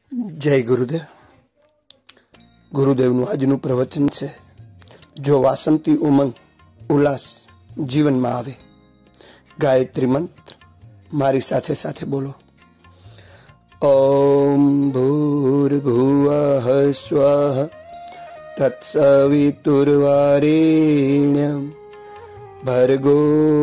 जय गुरुदेव। गुरुदेव આજનું પ્રવચન છે, જો વાસંતી ઉમંગ ઉલ્લાસ જીવનમાં આવે। ગાયત્રી મંત્ર મારી સાથે સાથે બોલો। ઓમ ભૂર્ભુવઃ સ્વઃ તત્સવિતુર્વરેણ્યં ભર્ગો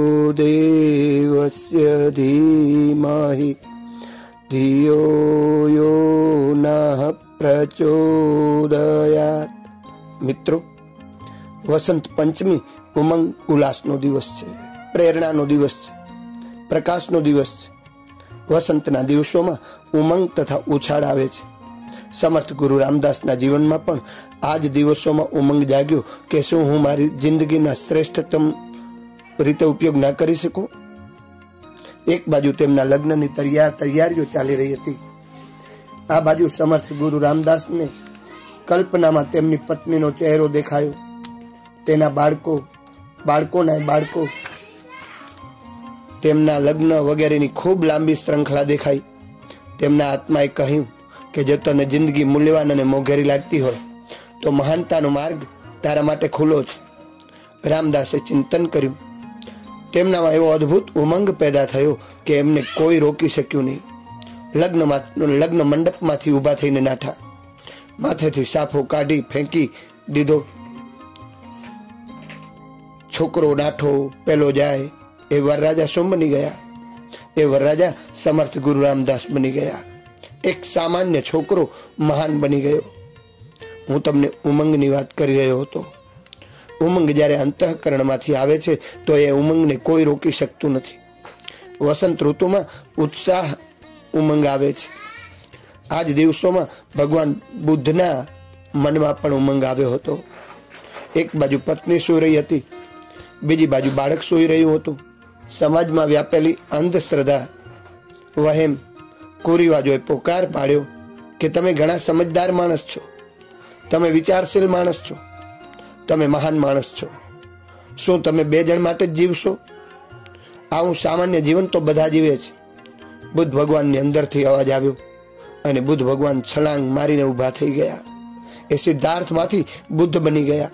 દેવસ્ય ધીમહિ धियो यो नः प्रचोदयात्। मित्रों, वसंत पंचमी उमंग उल्लासनो दिवस छे, प्रेरणानो दिवस छे, प्रकाशनो दिवस छे। वसंतना दिवसोमां उमंग तथा उछाळ आवे छे। समर्थ गुरु रामदासना जीवनमां पण आज दिवसोमां उमंग जाग्यो के शुं हुं मारी जिंदगीना श्रेष्ठतम रीते उपयोग न करी सकूं। एक बाजू तेमना लग्ननी तैयारीओ चाली रही हती, आ बाजू समर्थ गुरु रामदास ने कल्पनामां तेमनी पत्नीनो चेहरो देखायो। तेना बाळको तेमना लग्न वगैरेनी खूब लांबी श्रृंखला देखाई। तेमना आत्माए कह्युं के जो तने जिंदगी मूल्यवान अने मोघेरी लागती होय तो महानतानो मार्ग तारा माटे खुलो छे। रामदासे चिंतन कर्युं। तेमनामां एवो अद्भुत उमंग पैदा थयो के एमने कोई रोकी शक्युं नहीं। लग्न मंडपमांथी उभा थईने नाठा, माथेथी साफो काढी फेंकी दीधो। छोकरो नाठो पेलो जाए ए वरराजा शुं बनी गया? ए वरराजा समर्थ गुरु रामदास बनी गया। एक सामान्य छोकरो महान बनी गयो। हूँ तमने उमंगनी वात करी रह्यो हतो। उमंग ज्यारे अंतःकरणमांथी आवे छे तो ए उमंगने कोई रोकी शकतुं नथी। वसंत ऋतुमां उत्साह उमंग आवे छे। आज दिवसोमां भगवान बुद्धना मनमा पण उमंग आव्यो हतो। एक बाजु पत्नी सूई रही हती, बीजी बाजु बाळक सूई रह्युं हतुं। समाजमां व्यापेली अंधश्रद्धा वहेम कुरीवाजोए पोकार पाड्यो के तमे घणा समझदार माणस छो, तमे विचारशील माणस छो, तमे महान माणस छो। शुं तमे बे जण माटे ज जीवशो? आवुं सामान्य जीवन तो बधा जीवे छे। बुद्ध भगवाननी अंदरथी अवाज આવ્યો અને बुद्ध भगवान छलांग मारीने ऊभा थई गया। ए सिद्धार्थमांथी बुद्ध बनी गया।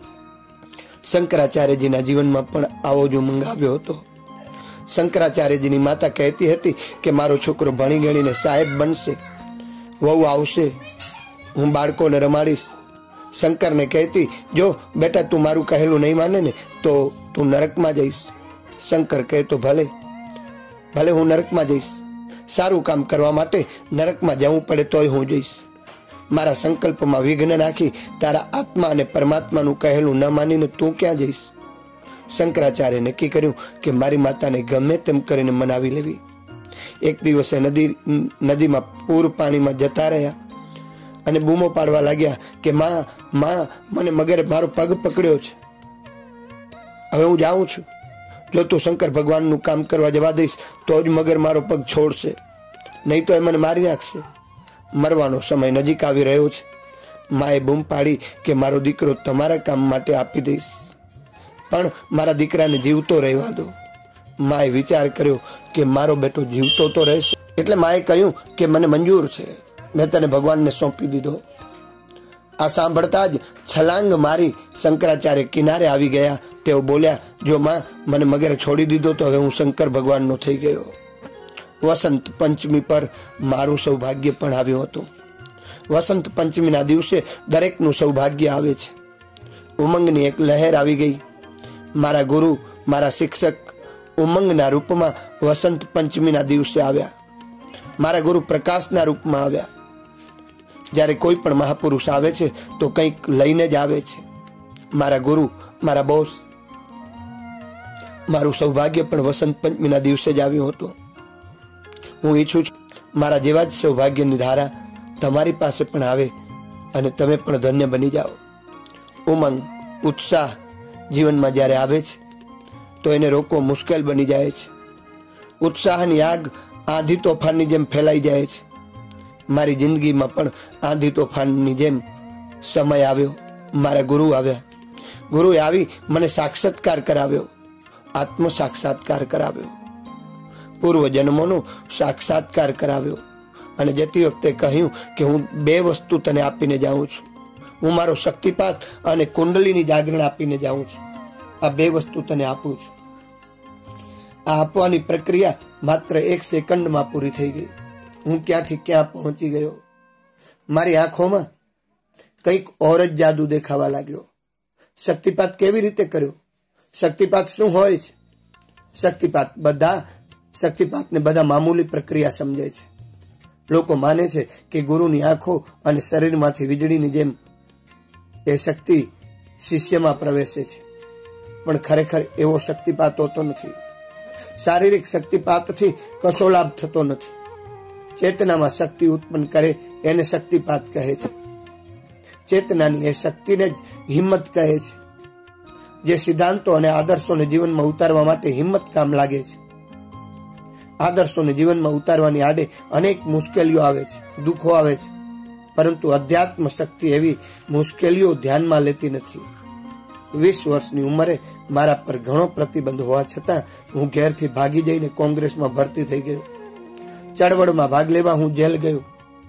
शंकराचार्यजीना जीवनमां पण आवो ज उमंग આવ્યો હતો। शंकराचार्यजीनी माता कहेती हती के मारो छोकरो भणी गणीने साहेब बनशे, वहू आवशे, हूँ बाळकोने रमाડીશ। शंकर ने कहती, जो बेटा तू मारू कहेलू नहीं माने ने तो तू नरक में जईश। शंकर कहे तो भले भले हूँ नरक में जईश। सारू काम करवा माटे नरक में जवुं पड़े तोय हूँ जईश। मारा संकल्प में विघ्न नाखी तारा आत्मा ने परमात्मा नु कहेलू न मानीने तू क्या जईश? शंकराचार्य नक्की कर्युं के मारी माता ने गमे तेम करीने मनावी लेवी। एक दिवसे नदी में पूर पानी में जता रह्या અને બૂમો પાડવા लाग्या કે માં મને મગરે મારો પગ પકડ્યો છે, હવે હું જાઉં છું। જો તું શંકર ભગવાનનું કામ કરવા જવા દઈશ તો જ મગર મારો પગ છોડશે, નહીં તો એ મને મારી નાખશે। મરવાનો સમય નજીક આવી રહ્યો છે। માએ બૂમ પાડી કે મારો દીકરો તમારા કામ માટે આપી દઈશ, પણ મારા દીકરાને જીવતો રહેવા દો। માએ વિચાર કર્યો કે મારો બેટો જીવતો તો રહેશે, એટલે માએ કહ્યું કે મને મંજૂર છે, मैं तने भगवान ने सौंपी दीधो। आ सांभळता ज छलांग मारी शंकराचार्य किनारे आवी गया। तेओ बोल्या, जो मां मने मगरे छोड़ी दीधो तो हवे हूँ शंकर भगवान नो थई गयो। वसंत पंचमी पर मारू सौभाग्य पण आव्यो हतो। वसंत पंचमी ना दिवसे दरेकनुं सौभाग्य आवे छे। उमंगनी एक लहर आवी गई। मारा गुरु, मारा शिक्षक उमंगना रूपमां वसंत पंचमी ना दिवसे आव्या। मारा गुरु प्रकाशना रूपमां आव्या। જ્યારે કોઈ પણ મહાપુરુષ આવે છે તો કંઈક લઈને જ આવે છે। મારા ગુરુ, મારા બોસ, મારું સૌભાગ્ય પણ વસંત પંચમીના દિવસે જ આવ્યું હતું। હું ઈચ્છું છું મારા જેવા જ સૌભાગ્યની ધારા તમારી પાસે પણ આવે અને તમે પણ ધન્ય બની જાઓ। ઉમંગ, ઉત્સાહ જીવનમાં જ્યારે આવે છે તો એને રોકવો મુશ્કેલ બની જાય છે। ઉત્સાહની આગ આંધી તોફાનની જેમ ફેલાઈ જાય છે। मारी जिंदगी में पण आंधी तोफानी जेम समय आव्यो। मारा गुरु आव्या। गुरुए आवी मने साक्षात्कार कराव्यो, आत्म साक्षात्कार कराव्यो, पूर्व जन्मोनो साक्षात्कार कराव्यो અને જતી વખતે કહ્યું કે હું બે વસ્તુ તને આપીને જાઉં છું. હું મારો શક્તિપાત અને કુંડલીની જાગરણ આપીને જાઉં છું. આ બે વસ્તુ તને આપું છું. આ આપવાની પ્રક્રિયા માત્ર 1 સેકન્ડમાં પૂરી થઈ ગઈ. હું ક્યાંથી ક્યાં પહોંચી ગયો. મારી આંખોમાં કંઈક ઓર જ જાદુ દેખાવા લાગ્યો. શક્તિપાત કેવી રીતે કર્યો? શક્તિપાત શું હોય છે? શક્તિપાતને બધા મામૂલી પ્રક્રિયા સમજે છે. લોકો માને છે કે ગુરુની આંખો અને શરીરમાંથી વીજળીની જેમ એ શક્તિ શિષ્યમાં પ્રવેશે છે, પણ ખરેખર એવો શક્તિપાત હોતો નથી. શારીરિક શક્તિપાતથી કશો લાભ થતો નથી. ચેતનામાં શક્તિ ઉત્પન્ન કરે એને શક્તિપાત કહે છે. ચેતનાની એ શક્તિને જ હિંમત કહે છે. જે સિદ્ધાંતો અને આદર્શોને જીવનમાં ઉતારવા માટે હિંમત કામ લાગે છે. આદર્શોને જીવનમાં ઉતારવાની આડે અનેક મુશ્કેલીઓ આવે છે, દુઃખો આવે છે, પરંતુ અધ્યાત્મ શક્તિ એવી મુશ્કેલીઓ ધ્યાનમાં લેતી નથી. 20 વર્ષની ઉંમરે મારા પર ઘણો પ્રતિબંધ હોવા છતાં હું ઘેરથી ભાગી જઈને કોંગ્રેસમાં ભરતી થઈ ગયો. ચળવળમાં ભાગ લેવા હું જેલ ગયો.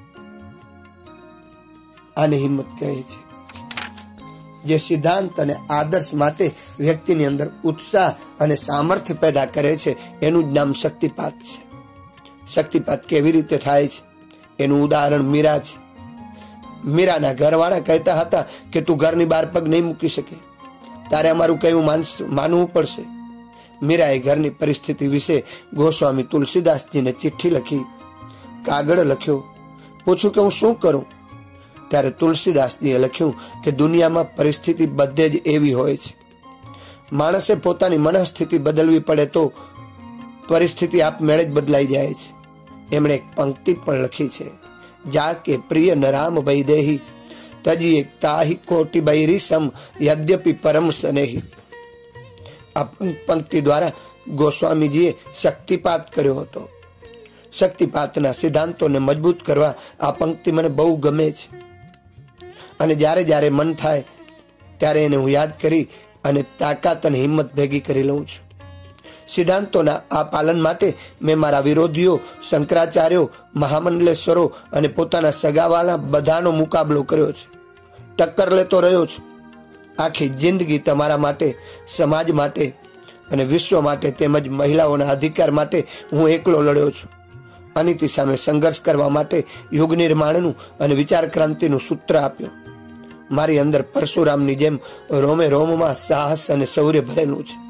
આને હિંમત કહે છે. જે સિદ્ધાંત અને આદર્શ માટે વ્યક્તિની અંદર ઉત્સાહ અને સામર્થ્ય પેદા કરે છે એનું જ નામ શક્તિપાત છે. શક્તિપાત કેવી રીતે થાય છે એનું ઉદાહરણ મીરા છે. મીરાના ઘરવાળા કહેતા હતા કે તું ઘરની બહાર પગ નહીં મૂકી શકે, તારે અમારું કહેવું માનવું પડશે. મીરાએ ઘરની પરિસ્થિતિ વિશે ગોસ્વામી તુલસીદાસજીને ચિઠ્ઠી લખી, કાગળ લખ્યો. પૂછું કે હું શું કરું? ત્યારે તુલસીદાસજીએ લખ્યું કે દુનિયામાં પરિસ્થિતિ બધે જ એવી હોય છે. માણસે પોતાની મનઃસ્થિતિ બદલવી પડે તો પરિસ્થિતિ આપમેળે જ બદલાઈ જાય છે. એમણે એક પંક્તિ પણ લખી છે, જા કે પ્રિય નરામ વૈદેહી તજી એક તાહી કોટી બૈરી સમ યદ્યપિ પરમ સ્નેહી. આ પંક્તિ દ્વારા ગોસ્વામીજીએ શક્તિપાત કર્યો હતો. શક્તિપાતના સિદ્ધાંતોને મજબૂત કરવા આ પંક્તિ મને બહુ ગમે છે અને જ્યારે જ્યારે મન થાય ત્યારે એને હું યાદ કરી અને તાકાત અને હિંમત ભેગી કરી લઉં છું. સિદ્ધાંતોના આ પાલન માટે મેં મારા વિરોધીઓ, શંકરાચાર્યો, મહામંડલેશ્વરો અને પોતાના સગાવાલા બધાનો મુકાબલો કર્યો છે. ટક્કર લેતો રહ્યો છું. આખી જિંદગી તમારા માટે, સમાજ માટે અને વિશ્વ માટે તેમજ મહિલાઓના અધિકાર માટે હું એકલો લડ્યો છું. અનીતિ સામે સંઘર્ષ કરવા માટે યુગ નિર્માણનું અને વિચાર ક્રાંતિનું સૂત્ર આપ્યું. મારી અંદર પરશુરામની જેમ રોમે રોમમાં સાહસ અને શૌર્ય ભરેલું છે.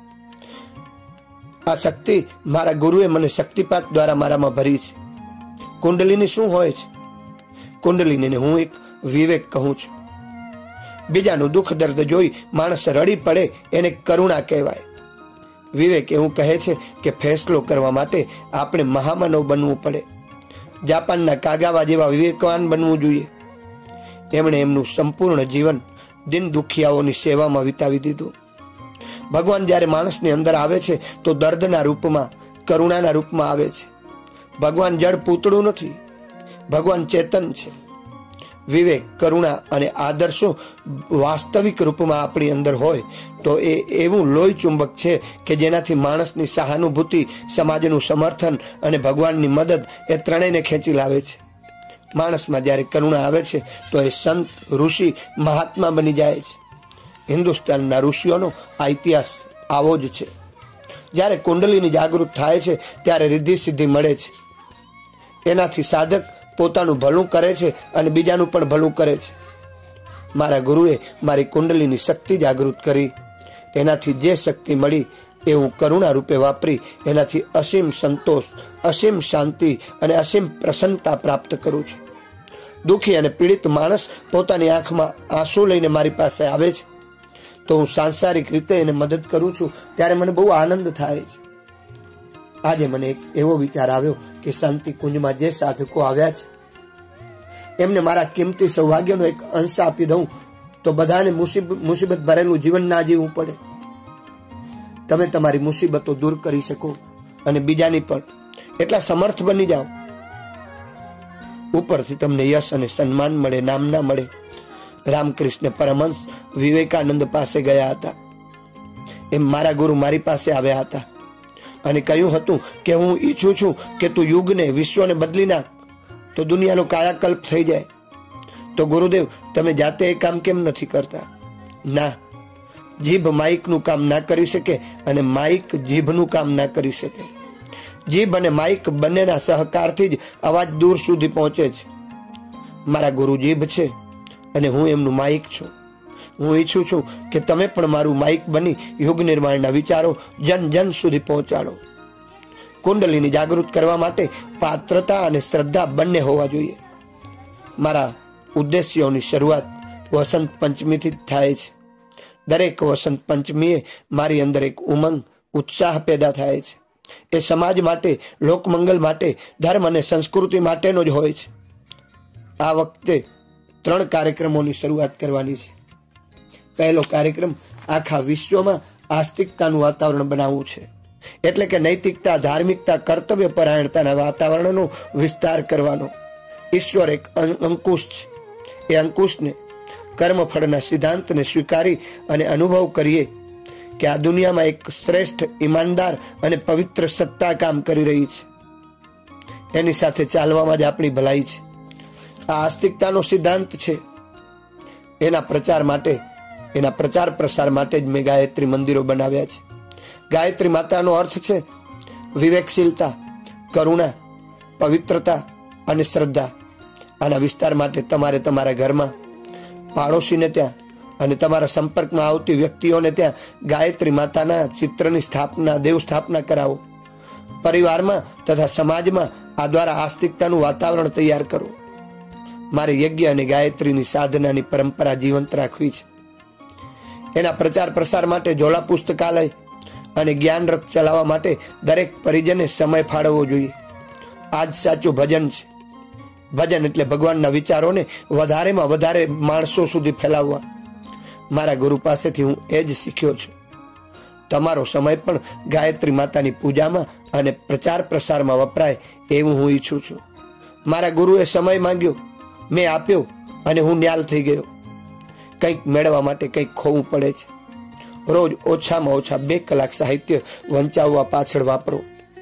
આ શક્તિ મારા ગુરુએ મને શક્તિપાત દ્વારા મારામાં ભરી છે. કુંડલીની શું હોય છે? કુંડલીને હું એક વિવેક કહું છું. બીજાનું દુઃખ દર્દ જોઈ માણસ રડી પડે એને કરુણા કહેવાય. વિવેક એવું કહે છે કે ફેસલો કરવા માટે આપણે મહામાનવ બનવું પડે. જાપાનના કાગાવા જેવા વિવેકવાન બનવું જોઈએ. એમણે એમનું સંપૂર્ણ જીવન દિન દુખિયાઓની સેવામાં વિતાવી દીધું. ભગવાન જ્યારે માણસની અંદર આવે છે તો દર્દના રૂપમાં, કરુણાના રૂપમાં આવે છે. ભગવાન જડ પૂતળું નથી, ભગવાન ચેતન છે. વિવેક, કરુણા અને આદર્શો વાસ્તવિક રૂપમાં આપણી અંદર હોય તો એ એવું લોહી ચુંબક છે કે જેનાથી માણસની સહાનુભૂતિ, સમાજનું સમર્થન અને ભગવાનની મદદ એ ત્રણેયને ખેંચી લાવે છે. માણસમાં જ્યારે કરુણા આવે છે તો એ સંત, ઋષિ, મહાત્મા બની જાય છે. હિન્દુસ્તાનના ઋષિઓનો આ ઇતિહાસ આવો જ છે. જ્યારે કુંડલીની જાગૃત થાય છે ત્યારે રિદ્ધિ સિદ્ધિ મળે છે. એનાથી સાધક પોતાનું ભલું કરે છે અને બીજાનું પણ ભલું કરે છે. મારા ગુરુએ મારી કુંડલીની શક્તિ જાગૃત કરી. એનાથી જે શક્તિ મળી એ હું કરુણા રૂપે વાપરી એનાથી અસીમ સંતોષ, અસીમ શાંતિ અને અસીમ પ્રસન્નતા પ્રાપ્ત કરું છું. દુઃખી અને પીડિત માણસ પોતાની આંખમાં આંસુ લઈને મારી પાસે આવે છે તો હું સાંસારિક રીતે એને મદદ કરું છું ત્યારે મને બહુ આનંદ થાય છે. આજે મને એક એવો વિચાર આવ્યો કે શાંતિ કુંજમાં જે સાધકો આવ્યા છે એમને મારા કિંમતી સૌભાગ્યનો એક અંશ આપી દઉં તો બધાને મુસીબત ભરેલું જીવન ના જીવવું પડે. તમે તમારી મુસીબતો દૂર કરી શકો અને બીજાની પણ. એટલા સમર્થ બની જાઓ. ઉપરથી તમને યશ અને સન્માન મળે, નામ ના મળે. રામકૃષ્ણ પરમહંસ વિવેકાનંદ પાસે ગયા હતા એમ મારા ગુરુ મારી પાસે આવ્યા હતા અને કહ્યું હતું કે હું ઈચ્છું છું કે તું યુગને, વિશ્વને બદલી નાખ તો દુનિયાનો કાયાકલ્પ થઈ જાય. તો ગુરુદેવ, તમે જાતે એ કામ કેમ નથી કરતા? ના, જીભ માઇકનું કામ ના કરી શકે અને માઇક જીભનું કામ ના કરી શકે. જીભ અને માઇક બંનેના સહકારથી જ અવાજ દૂર સુધી પહોંચે છે. મારા ગુરુ જીભ છે અને હું એમનું માઇક છું. હું ઈચ્છું છું કે તમે પણ મારું માઇક બની યુગ નિર્માણના વિચારો જન જન સુધી પહોંચાડો. કુંડલીની જાગૃત કરવા માટે પાત્રતા અને શ્રદ્ધા બંને હોવા જોઈએ. મારા ઉદ્દેશ્યોની શરૂઆત વસંત પંચમીથી જ થાય છે. દરેક વસંત પંચમીએ મારી અંદર એક ઉમંગ, ઉત્સાહ પેદા થાય છે. એ સમાજ માટે, લોકમંગલ માટે, ધર્મ અને સંસ્કૃતિ માટેનો જ હોય છે. આ વખતે 3 કાર્યક્રમોની શરૂઆત કરવાની છે. પહેલો કાર્યક્રમ આખા વિશ્વમાં આસ્તિકતાનું વાતાવરણ બનાવવું છે. એટલે કે નૈતિકતા, ધાર્મિકતા, કર્તવ્ય પરાયણતાના વાતાવરણનો વિસ્તાર કરવાનો. ઈશ્વર એક અંકુશ છે. એ અંકુશને, કર્મફળના સિદ્ધાંતને સ્વીકારી અને અનુભવ કરીએ કે આ દુનિયામાં એક શ્રેષ્ઠ, ઈમાનદાર અને પવિત્ર સત્તા કામ કરી રહી છે. એની સાથે ચાલવામાં જ આપણી ભલાઈ છે. આ આસ્તિકતાનો સિદ્ધાંત છે. એના પ્રચાર માટે, એના પ્રચાર પ્રસાર માટે જ મેં ગાયત્રી મંદિરો બનાવ્યા છે. ગાયત્રી માતાનો અર્થ છે વિવેકશીલતા, કરુણા, પવિત્રતા અને શ્રદ્ધા. આના વિસ્તાર માટે તમારે તમારા ઘરમાં, પાડોશીને ત્યાં અને તમારા સંપર્કમાં આવતી વ્યક્તિઓને ત્યાં ગાયત્રી માતાના ચિત્રની સ્થાપના, દેવ સ્થાપના કરાવો. પરિવારમાં તથા સમાજમાં આ દ્વારા આસ્તિકતાનું વાતાવરણ તૈયાર કરો. મારે યજ્ઞ અને ગાયત્રીની સાધનાની પરંપરા જીવંત રાખવી છે. એના પ્રચાર પ્રસાર માટે ઝોલા પુસ્તકાલય અને જ્ઞાન રથ ચલાવવા માટે દરેક પરિજને સમય ફાળવવો જોઈએ. આ જ સાચું ભજન છે. ભજન એટલે ભગવાનના વિચારોને વધારેમાં વધારે માણસો સુધી ફેલાવવા. મારા ગુરુ પાસેથી હું એ જ શીખ્યો છું. તમારો સમય પણ ગાયત્રી માતાની પૂજામાં અને પ્રચાર પ્રસારમાં વપરાય એવું હું ઈચ્છું છું. મારા ગુરુએ સમય માંગ્યો, મેં આપ્યો અને હું ન્યાલ થઈ ગયો. કંઈક મેળવવા માટે કંઈક ખોવું પડે છે. રોજ ઓછામાં ઓછા 2 કલાક સાહિત્ય વંચાવવા પાછળ વાપરો.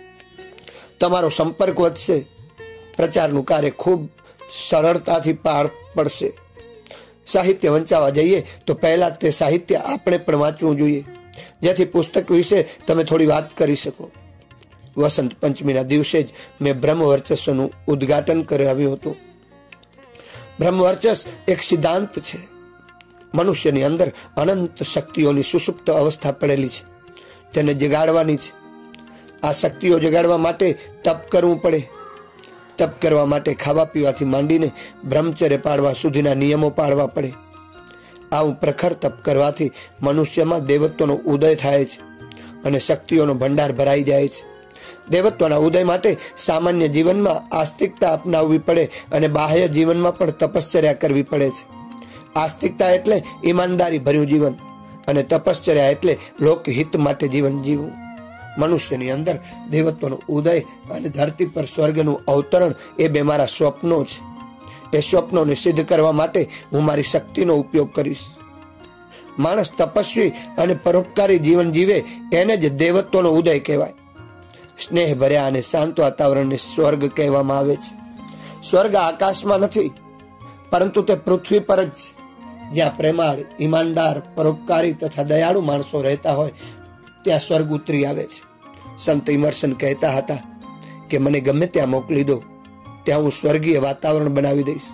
તમારો સંપર્ક વધશે. પ્રચારનું કાર્ય ખૂબ સરળતાથી પાર પડશે. સાહિત્ય વંચાવવા જઈએ તો પહેલા તે સાહિત્ય આપણે પણ વાંચવું જોઈએ, જેથી પુસ્તક વિશે તમે થોડી વાત કરી શકો. વસંત પંચમીના દિવસે જ મેં બ્રહ્મવર્ચસ્વનું ઉદ્ઘાટન કરાવ્યું હતું. બ્રહ્મવર્ચસ્વ એક સિદ્ધાંત છે. મનુષ્યની અંદર અનંત શક્તિઓની સુષુપ્ત અવસ્થા પડેલી છે. તેને જગાડવાની છે. આ શક્તિઓ જગાડવા માટે તપ કરવું પડે. તપ કરવા માટે ખાવા પીવાથી માંડીને બ્રહ્મચર્ય પાળવા સુધીના નિયમો પાળવા પડે. આવું પ્રખર તપ કરવાથી મનુષ્યમાં દેવત્વનો ઉદય થાય છે અને શક્તિઓનો ભંડાર ભરાઈ જાય છે. દેવત્વના ઉદય માટે સામાન્ય જીવનમાં આસ્તિકતા અપનાવવી પડે અને બાહ્ય જીવનમાં પણ તપશ્ચર્યા કરવી પડે છે. આસ્તિકતા એટલે ઈમાનદારી ભર્યું જીવન અને તપશ્ચર્યા એટલે લોકહિત માટે જીવન જીવવું. મનુષ્યની અંદર દેવત્વનો ઉદય અને ધરતી પર સ્વર્ગનું અવતરણ એ 2 મારા સ્વપ્નો છે. એ સ્વપ્નોને સિદ્ધ કરવા માટે હું મારી શક્તિનો ઉપયોગ કરીશ. માણસ તપસ્વી અને પરોપકારી જીવન જીવે એને જ દેવત્વનો ઉદય કહેવાય. સ્નેહ ભર્યા અને શાંત વાતાવરણને સ્વર્ગ કહેવામાં આવે છે. સ્વર્ગ આકાશમાં નથી, પરંતુ તે પૃથ્વી પર જ છે. જ્યાં પ્રેમાળ, ઈમાનદાર, પરોપકારી તથા દયાળુ માણસો રહેતા હોય ત્યાં સ્વર્ગ ઉતરી આવે છે. સંત ઇમર્શન કહેતા હતા કે મને ગમે ત્યાં મોકલી દો, ત્યાં હું સ્વર્ગીય વાતાવરણ બનાવી દઈશ.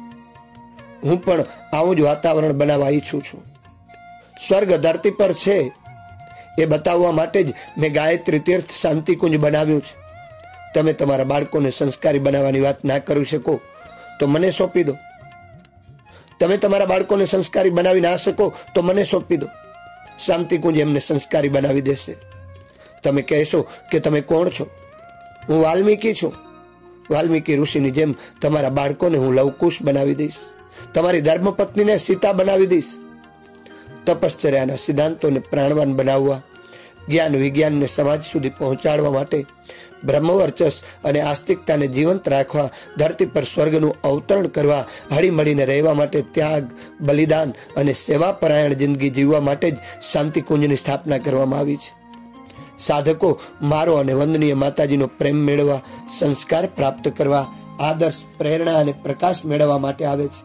હું પણ આવું જ વાતાવરણ બનાવવા ઈચ્છું છું. સ્વર્ગ ધરતી પર છે એ બતાવવા માટે જ મેં ગાયત્રી તીર્થ શાંતિકુંજ બનાવ્યું છે. તમે તમારા બાળકોને સંસ્કારી બનાવવાની વાત ના કરી શકો તો મને સોંપી દો. તમે તમારા બાળકોને સંસ્કારી બનાવી ના શકો તો મને સોંપી દો. શાંતિકુંજ એમને સંસ્કારી બનાવી દેશે. તમે કહેશો કે તમે કોણ છો? હું વાલ્મીકી છું. વાલ્મીકી ઋષિની જેમ તમારા બાળકોને હું લવકુશ બનાવી દઈશ. તમારી ધર્મપત્નીને સીતા બનાવી દઈશ. તપશ્ચર્યાના સિદ્ધાંતોને પ્રાણવાન બનાવવા, જ્ઞાન વિજ્ઞાનને સમાજ સુધી પહોંચાડવા માટે, બ્રહ્મવર્ચસ અને આસ્તિકતાને જીવંત રાખવા, ધરતી પર સ્વર્ગનું અવતરણ કરવા, હળીમળીને રહેવા માટે ત્યાગ, બલિદાન અને સેવાપરાયણ જિંદગી જીવવા માટે જ શાંતિકુંજની સ્થાપના કરવામાં આવી છે. સાધકો મારો અને વંદનીય માતાજીનો પ્રેમ મેળવવા, સંસ્કાર પ્રાપ્ત કરવા આદર્શ, પ્રેરણા અને પ્રકાશ મેળવવા માટે આવે છે.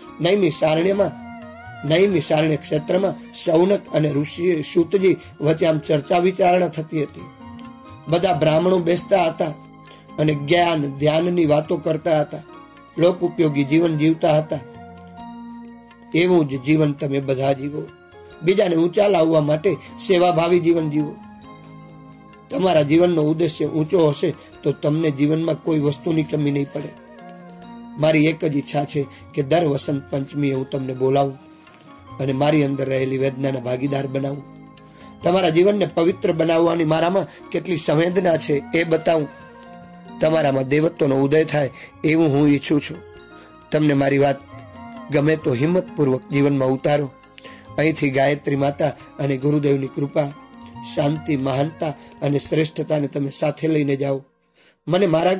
નૈમિ સારણ્ય ક્ષેત્રમાં શૌનક અને ઋષિ સૂતજી વચ્ચે આમ ચર્ચા વિચારણા થતી હતી. બધા બ્રાહ્મણો બેસતા હતા અને જ્ઞાન ધ્યાનની વાતો કરતા હતા. લોક ઉપયોગી જીવન જીવતા હતા. એવું જ જીવન તમે બધા જીવો. બીજાને ઊંચા લાવવા માટે સેવાભાવી જીવન જીવો. તમારા જીવનનો ઉદ્દેશ્ય ઊંચો હશે તો તમને જીવનમાં કોઈ વસ્તુની કમી નહીં પડે. મારી એક જ ઈચ્છા છે કે દર વસંત પંચમીએ હું તમને બોલાવું અને મારી અંદર રહેલી વેદનાના ભાગીદાર બનાવું. તમારા જીવનને પવિત્ર બનાવવાની મારામાં કેટલી સંવેદના છે એ બતાવું. તમારામાં દેવત્વનો ઉદય થાય એવું હું ઈચ્છું છું. તમને મારી વાત ગમે તો હિંમતપૂર્વક જીવનમાં ઉતારો. અહીંથી ગાયત્રી માતા અને ગુરુદેવની કૃપા, શાંતિ, મહાનતા અને શ્રેષ્ઠતાને તમે સાથે લઈને જાઓ. મને મારા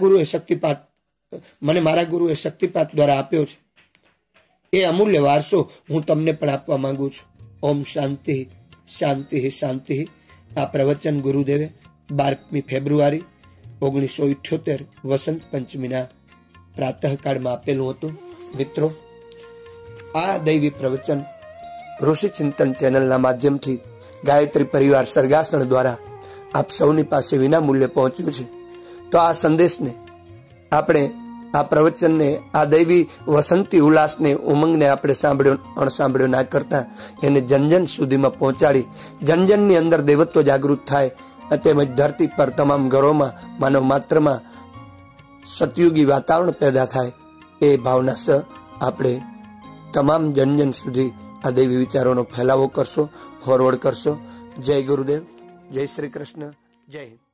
ગુરુએ શક્તિપાત દ્વારા આપ્યો છે. એ અમૂલ્ય વારસો હું તમને પણ આપવા માંગુ છું. ઓમ શાંતિ શાંતિ શાંતિ. આ પ્રવચન ગુરુદેવે 12મી ફેબ્રુઆરી 1978 વસંત પંચમીના પ્રાતઃકાળમાં આપેલું હતું. મિત્રો, આ દૈવી પ્રવચન ઋષિ ચિંતન ચેનલના માધ્યમથી ગાયત્રી પરિવાર સરગાસણ દ્વારા આપ સૌની પાસે વિના મૂલ્યે પહોંચ્યું છે. તો આ સંદેશને આપણે, આ પ્રવચનને, આ દૈવી વસંતી ઉલ્લાસને, ઉમંગને આપણે અણસાંભળ્યો ના કરતા એને જનજન સુધીમાં પહોંચાડી જનજનની અંદર દેવત્વ જાગૃત થાય તેમજ ધરતી પર તમામ ઘરોમાં, માનવ માત્રમાં સતયુગી વાતાવરણ પેદા થાય એ ભાવના સહ આપણે તમામ જનજન સુધી આ દૈવી વિચારોનો ફેલાવો કરશો, ફોરવર્ડ કરશો. જય ગુરુદેવ, જય શ્રી કૃષ્ણ, જય હિન્દ.